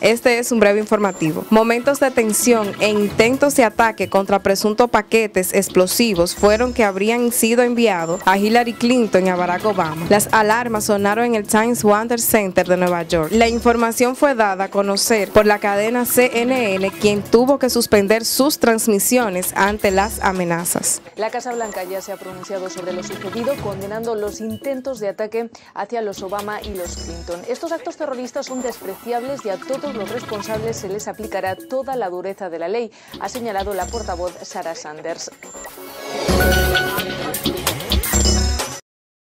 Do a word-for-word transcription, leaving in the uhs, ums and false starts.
Este es un breve informativo. Momentos de tensión e intentos de ataque contra presuntos paquetes explosivos fueron que habrían sido enviados a Hillary Clinton y a Barack Obama. Las alarmas sonaron en el Times Wonder Center de Nueva York. La información fue dada a conocer por la cadena C N N, quien tuvo que suspender sus transmisiones ante las amenazas. La Casa Blanca ya se ha pronunciado sobre lo sucedido, condenando los intentos de ataque hacia los Obama y los Clinton. Estos actos terroristas son despreciables y a todos los responsables se les aplicará toda la dureza de la ley, ha señalado la portavoz Sarah Sanders.